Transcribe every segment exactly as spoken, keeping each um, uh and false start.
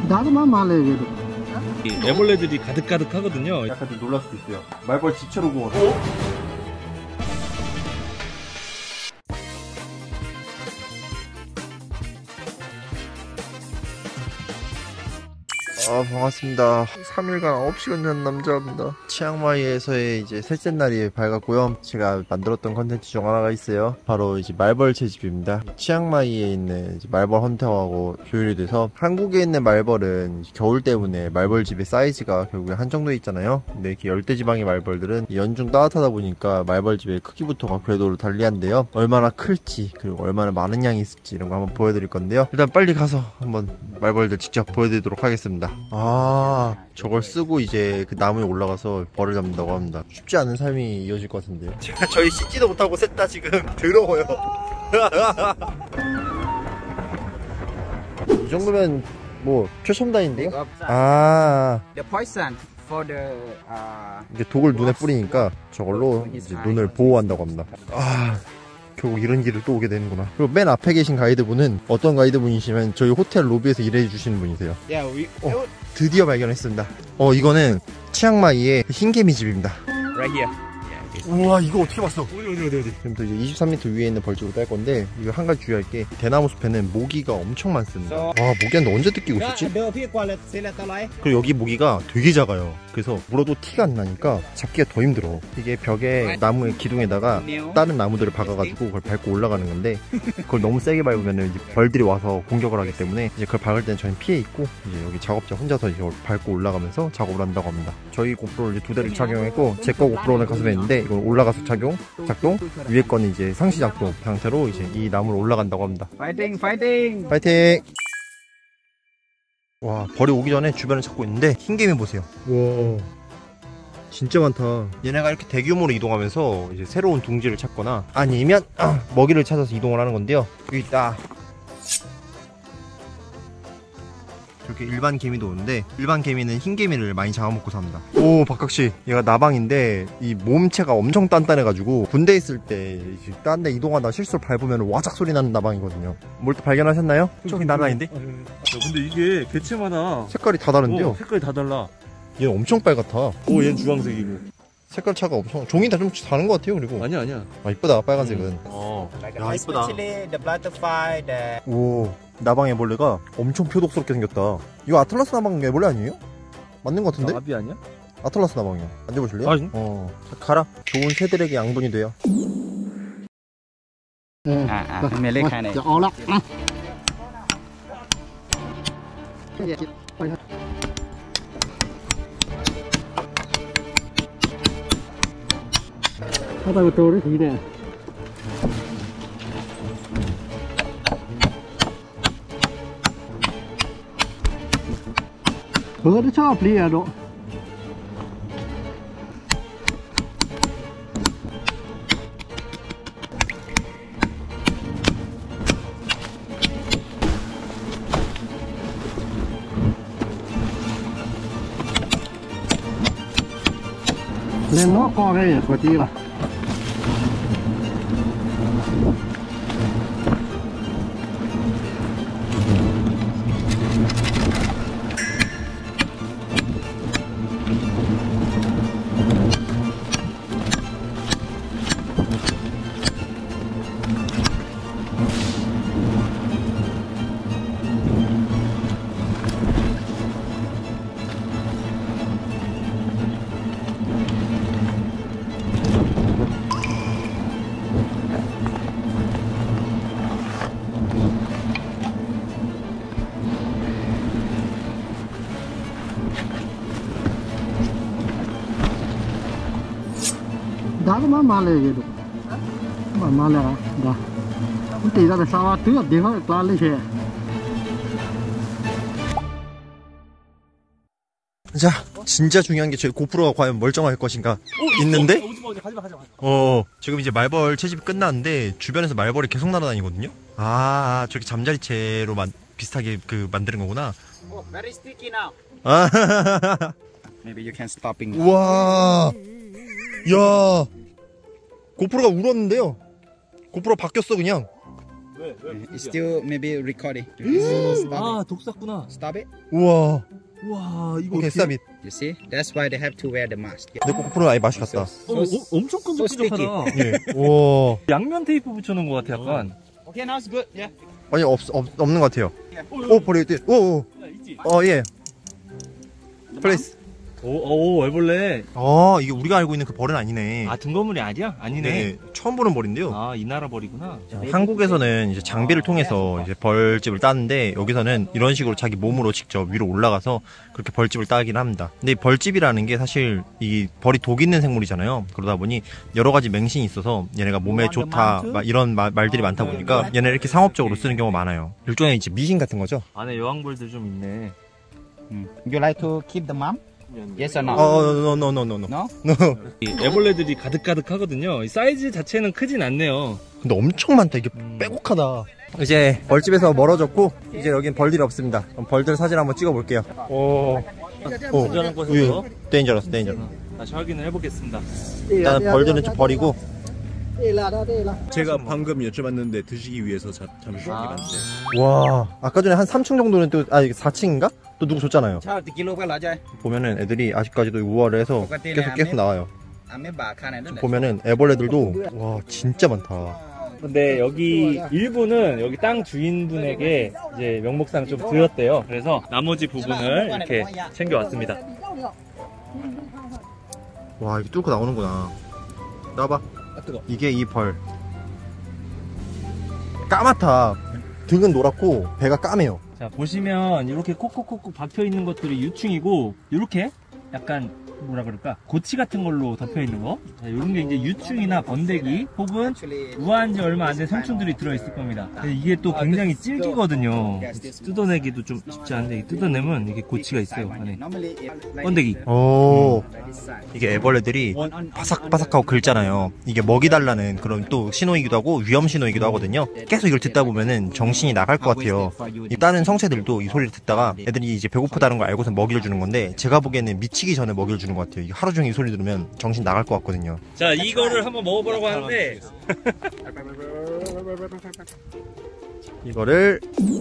나도만 말해 그래도. 애벌레들이 가득가득 하거든요. 약간 좀 놀랄 수도 있어요. 말벌 집채로 구워. 아, 반갑습니다. 삼 일간 아홉 시간 잔 남자입니다. 치앙마이에서의 이제 셋째 날이 밝았고요. 제가 만들었던 컨텐츠 중 하나가 있어요. 바로 이제 말벌 채집입니다. 치앙마이에 있는 이제 말벌 헌터하고 조율이 돼서, 한국에 있는 말벌은 겨울 때문에 말벌집의 사이즈가 결국에 한정돼 있잖아요. 근데 이렇게 열대지방의 말벌들은 연중 따뜻하다 보니까 말벌집의 크기부터가 궤도를 달리한데요. 얼마나 클지, 그리고 얼마나 많은 양이 있을지 이런 거 한번 보여드릴 건데요. 일단 빨리 가서 한번 말벌들 직접 보여드리도록 하겠습니다. 아, 저걸 쓰고 이제 그 나무에 올라가서 벌을 잡는다고 합니다. 쉽지 않은 삶이 이어질 것 같은데요. 제가 저희 씻지도 못하고 셋 다 지금 더러워요. 이 정도면 뭐 최첨단인데요? 아, The poison for the uh, 이게 독을 눈에 뿌리니까 저걸로 이제 눈을 보호한다고 합니다. 아, 결국 이런 길을 또 오게 되는구나. 그리고 맨 앞에 계신 가이드분은 어떤 가이드분이시면 저희 호텔 로비에서 일해 주시는 분이세요. yeah, we, 어, 드디어 발견했습니다. 어, 이거는 치앙마이의 흰개미 집입니다. right here. 우와, 이거 어떻게 봤어? 어디 어디 어디 어디. 지금부터 이제 이십삼 미터 위에 있는 벌집을 딸 건데, 이거 한 가지 주의할 게 대나무 숲에는 모기가 엄청 많습니다. 와, 모기한테 언제 뜯기고 있었지? 그리고 여기 모기가 되게 작아요. 그래서 물어도 티가 안 나니까 잡기가 더 힘들어. 이게 벽에 나무의 기둥에다가 다른 나무들을 박아가지고 그걸 밟고 올라가는 건데, 그걸 너무 세게 밟으면 이제 벌들이 와서 공격을 하기 때문에 이제 그걸 밟을 때는 저희는 피해 있고, 이제 여기 작업자 혼자서 이걸 밟고 올라가면서 작업을 한다고 합니다. 저희 고프로를 이제 두 대를 착용했고, 제 거 고프로는 가슴에 있는데 이걸 올라가서 착용, 작동, 위에 거는 이제 상시 작동 상태로 이제 이 나무로 올라간다고 합니다. Fighting, fighting. 파이팅! 와, 벌이 오기 전에 주변을 찾고 있는데 흰개미 보세요. 와, 진짜 많다. 얘네가 이렇게 대규모로 이동하면서 이제 새로운 둥지를 찾거나 아니면 아, 먹이를 찾아서 이동을 하는 건데요. 여기 있다. 이렇게 일반 개미도 오는데, 일반 개미는 흰개미를 많이 잡아먹고 삽니다. 오, 박각씨, 얘가 나방인데 이 몸체가 엄청 단단해가지고 군대에 있을 때 딴 데 이동하다 실수로 밟으면 와작 소리 나는 나방이거든요. 뭘 또 발견하셨나요? 저기 나방인데? 근데 이게 개체마다 색깔이 다 다른데요? 어, 색깔이 다 달라. 얘는 엄청 빨갛다. 오, 얘는 주황색이고. 색깔 차가 엄청, 종이 다 좀 다른 것 같아요. 그리고 아니야 아니야. 아, 이쁘다, 빨간색은. 음. 어. 야, 이쁘다. Especially the butterfly, the 오, 나방 애벌레가 엄청 표독스럽게 생겼다. 이거 아틀라스 나방 애벌레 아니에요? 맞는 것 같은데? 나비 아니야? 아틀라스 나방이요. 만져보실래요? 아, 응? 어, 자, 가라. 좋은 새들에게 양분이 돼요. à à mẹ lấy khai này. Ồ lắm. Có tay tôi đấy thì nè. Hứa nó chóp đi à độ. Lên nó co cái quả chi là Đó có má lề được. Mà má lề đó. Không tỷ ra là sao thứ tiếng nó là lên xe. 자, 진짜 중요한 게 저희 고프로가 과연 멀쩡할 것인가 있는데, 어, 지금 이제 말벌 채집이 끝났는데 주변에서 말벌이 계속 날아다니거든요. 아, 저렇게 잠자리채로 만, 비슷하게 그 만드는 거구나. Oh, very sticky now. 아, Maybe you can stopping. 우와, 야, 고프로가 울었는데요. 고프로 바뀌었어 그냥. 왜? 왜? It's still maybe recording. Stop 아, it. 독사구나. Stop it. 우와. 우와, 이거 오케이, 스탑잇. You see? That's why they have to wear the mask. 내 코코프로 아예 맛이 같다. 어, 어, 엄청 끈적끈적하다. 예. 우와. 양면 테이프 붙여놓은 것 같아, 약간. Okay, now it's good. Yeah. 아니, 없, 없, 없는 것 같아요. 오, 오, 버리, 오, 오. 야, 있지? 어, 예. 플레이스. 오, 오, 애벌레. 아, 이게 우리가 알고 있는 그 벌은 아니네. 아, 등거물이 아니야? 아니네. 네, 처음 보는 벌인데요. 아, 이 나라 벌이구나. 한국에서는 이제 장비를 통해서 이제 벌집을 따는데 여기서는 이런 식으로 자기 몸으로 직접 위로 올라가서 그렇게 벌집을 따긴 합니다. 근데 이 벌집이라는 게 사실 이 벌이 독 있는 생물이잖아요. 그러다 보니 여러 가지 맹신이 있어서 얘네가 몸에 좋다 막 이런 마- 말들이 많다 보니까 얘네 이렇게 상업적으로 쓰는 경우가 많아요. 일종의 이제 미신 같은 거죠. 안에 여왕벌들 좀 있네. Mm. You like to keep the mom? Yes or no? 어, 노노노노노. No? 이 애벌레들이 가득가득 하거든요. 이 사이즈 자체는 크진 않네요. 근데 엄청 많다. 이게 빼곡하다. 이제 벌집에서 멀어졌고 이제 여긴 벌들이 없습니다. 그럼 벌들 사진 한번 찍어볼게요. 오, 오, 안전한 곳에서 데인저러스, 데인저러스. 다시 확인을 해보겠습니다. 일단은 벌들은 좀 버리고. 제가 방금 여쭤봤는데 드시기 위해서 자, 잠시 아. 왔는데 와, 아까 전에 한 삼 층 정도는 또, 아, 사 층인가? 또 누구 줬잖아요. Chào, kilo bao là chơi? 보면은 애들이 아직까지도 우월을 해서 계속 계속 나와요. À mấy bà khăn này nó 보면은 애벌레들도 와 진짜 많다. 근데 여기 일부는 여기 땅 주인분에게 이제 명목상 좀 드렸대요. 그래서 나머지 부분을 이렇게 챙겨왔습니다. 와 이게 뚫고 나오는구나. 나와봐. 이게 이 벌. 까맣다. 등은 노랗고 배가 까매요. 자, 보시면 이렇게 콕콕콕콕 박혀 있는 것들이 유충이고, 이렇게 약간 뭐라 그럴까, 고치 같은 걸로 덮여 있는 거. 자, 이런 게 이제 유충이나 번데기 혹은 우아한 지 얼마 안 된 성충들이 들어있을 겁니다. 근데 이게 또 굉장히 질기거든요. 뜯어내기도 좀 쉽지 않은데 뜯어내면 이게 고치가 있어요 안에. 번데기. 오. 이게 애벌레들이 바삭바삭하고 긁잖아요. 이게 먹이 달라는 그런 또 신호이기도 하고 위험 신호이기도 하거든요. 계속 이걸 듣다 보면은 정신이 나갈 것 같아요. 이 다른 성새들도 이 소리를 듣다가 애들이 이제 배고프다는 걸 알고서 먹이를 주는 건데 제가 보기에는 미치기 전에 먹이를 주는 것 같아요. 이게 하루 종일 이 소리 들으면 정신 나갈 것 같거든요. 자, 이거를 한번 먹어보라고 하는데 이거를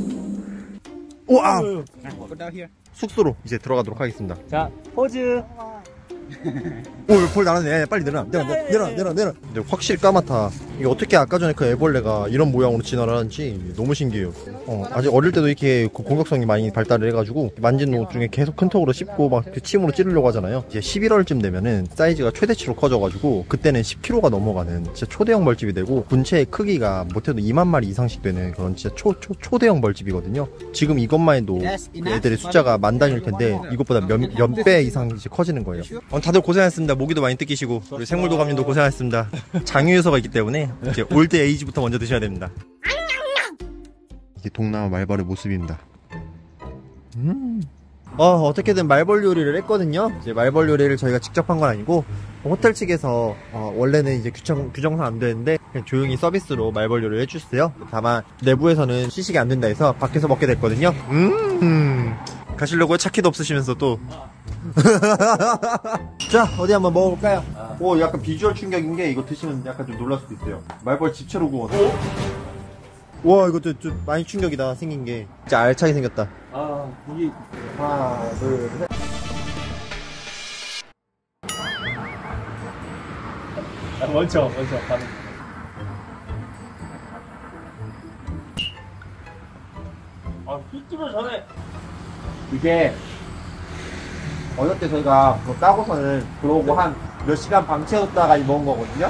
우와 Put down here. 숙소로 이제 들어가도록 하겠습니다. 자, 포즈. 오, 벌 나왔네. 빨리 내려놔. 내려놔, 내려놔, 내려놔, 내려놔. 근데 확실히 까맣다. 이게 어떻게 아까 전에 그 애벌레가 이런 모양으로 진화를 하는지 너무 신기해요. 어, 아직 어릴 때도 이렇게 그 공격성이 많이 발달을 해가지고 만진 옷 중에 계속 큰 턱으로 씹고 막 그 침으로 찌르려고 하잖아요. 이제 십일월쯤 되면은 사이즈가 최대치로 커져가지고 그때는 십 킬로그램가 넘어가는 진짜 초대형 벌집이 되고 군체의 크기가 못해도 이만 마리 이상씩 되는 그런 진짜 초, 초, 초대형 벌집이거든요. 지금 이것만 해도 그 애들의 숫자가 만 단위일 텐데 이것보다 몇, 몇 배 이상 이제 커지는 거예요. 어, 다들 고생하셨습니다. 모기도 많이 뜯기시고 우리 생물도감님도 고생하셨습니다. 장유효소가 있기 때문에 이제 올드 에이지부터 먼저 드셔야 됩니다. 이게 동남아 말벌의 모습입니다. 음. 어, 어떻게든 말벌 요리를 했거든요. 이제 말벌 요리를 저희가 직접 한 건 아니고 호텔 측에서 어, 원래는 이제 규정, 규정상 안 되는데 그냥 조용히 서비스로 말벌 요리를 해주셨어요. 다만 내부에서는 시식이 안 된다 해서 밖에서 먹게 됐거든요. 음. 가시려고요? 차키도 없으시면서 또. 자, 어디 한번 먹어볼까요? 오, 약간 비주얼 충격인 게 이거 드시면 약간 좀 놀랄 수도 있어요. 말벌 집채로 구워서. 와, 이것도 좀 많이 충격이다, 생긴 게. 진짜 알차게 생겼다. 아, 이게 하나, 둘, 셋. 아, 먼저, 먼저 가는. 아, 휘뜨려 전에. 이게 어느 때 저희가 그거 따고서는 그러고 한 몇 시간 방치해뒀다가 먹은 거거든요.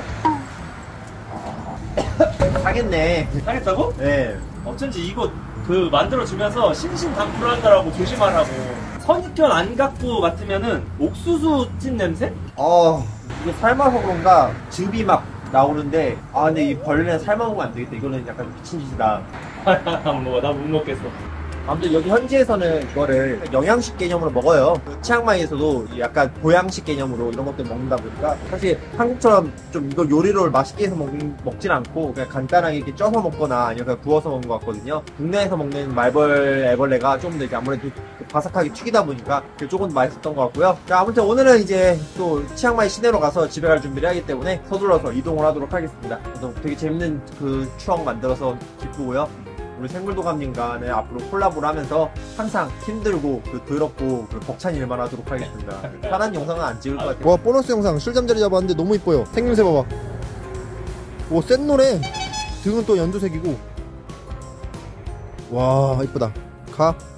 사겠네. 하겠다고? 네. 어쩐지 이거 그 만들어주면서 신신당부하더라고. 조심하라고. 선입견 안 갖고 맡으면은 옥수수 찐 냄새? 어, 이게 삶아서 그런가 즙이 막 나오는데, 아 근데 이 벌레는 삶아먹으면 안 되겠다. 이거는 약간 미친 짓이다. 뭐, 나 못 먹겠어. 아무튼 여기 현지에서는 이거를 영양식 개념으로 먹어요. 치앙마이에서도 약간 보양식 개념으로 이런 것들 먹는다 보니까 사실 한국처럼 좀 이걸 요리로 맛있게 해서 먹, 먹진 않고 그냥 간단하게 이렇게 쪄서 먹거나 아니면 그냥 구워서 먹는 것 같거든요. 국내에서 먹는 말벌 애벌레가 좀 더 이렇게 아무래도 바삭하게 튀기다 보니까 조금 더 맛있었던 것 같고요. 자, 아무튼 오늘은 이제 또 치앙마이 시내로 가서 집에 갈 준비를 하기 때문에 서둘러서 이동을 하도록 하겠습니다. 그래서 되게 재밌는 그 추억 만들어서 기쁘고요. 우리 생물도감님과는 앞으로 콜라보를 하면서 항상 힘들고 그 더럽고 그 벅찬 일만 하도록 하겠습니다. 편한 영상은 안 찍을 것 같아요. 와, 보너스 영상 실잠자리 잡았는데 너무 이뻐요. 생김새 봐봐. 오, 센 노래. 등은 또 연두색이고. 와, 이쁘다. 가.